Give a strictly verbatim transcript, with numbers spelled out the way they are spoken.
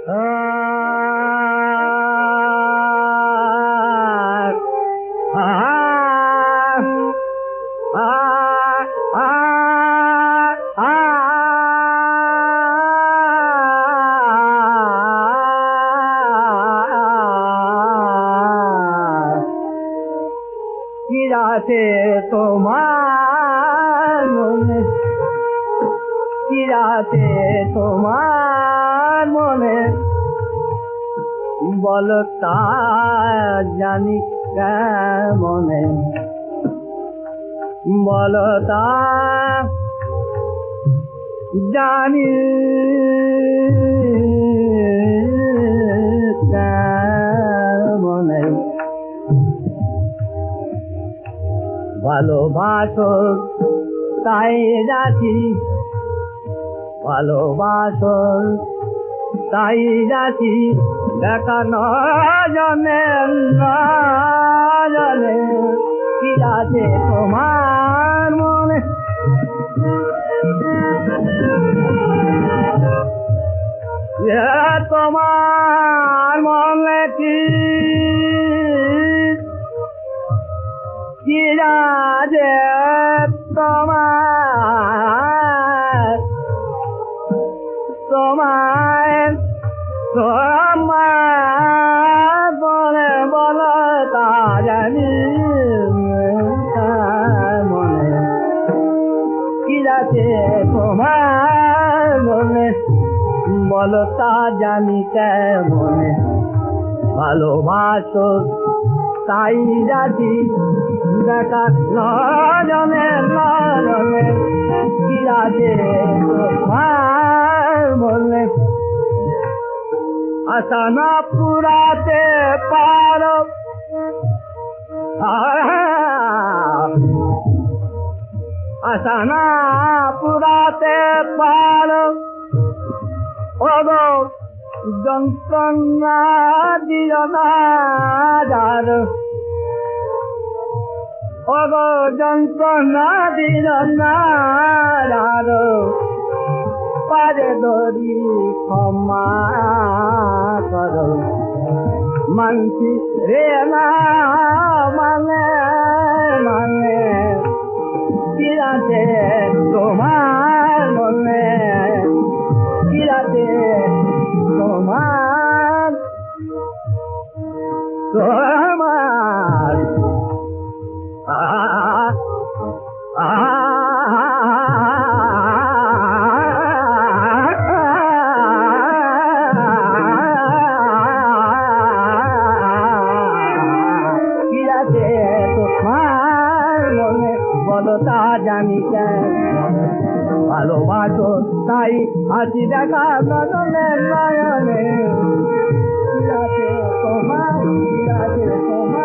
কিরাতে তোমার মনে কিরাতে তোমার মনে বলো তা জানি কেমনে বলো তা জানি কেমনে ভালোবাসো তাই যাচ্ছি ভালোবাসো তাই যাচ্ছি দেখা নজনে নজনে কি আছে তোমার মনে তোমার মনে কি কি আছে তোমার তোমার তোমার বলে বলো তা জানি মনে কি আছে তোমার মনে বলো তা জানি কেমনে ভালোবাসো তাই যাচ্ছি দেখা নজনে নজনে কি আছে তোমার মনে আশা না পুরাতে পারো আশা না পুরাতে পারো ওগো যন্ত্রণা দিও না যার ওগো যন্ত্রণা দিও না যার পারে দরি ক্ষমা করো মানছি রে না মানে মানে কি আছে তোমার মনে কি আছে তোমার তোমার আ আ কি আছে তোমার মনে বলো তা জানি ভালোবাসো তাই আছি দেখা নজনে নয়নে কি আছে তোমার কি আছে তোমার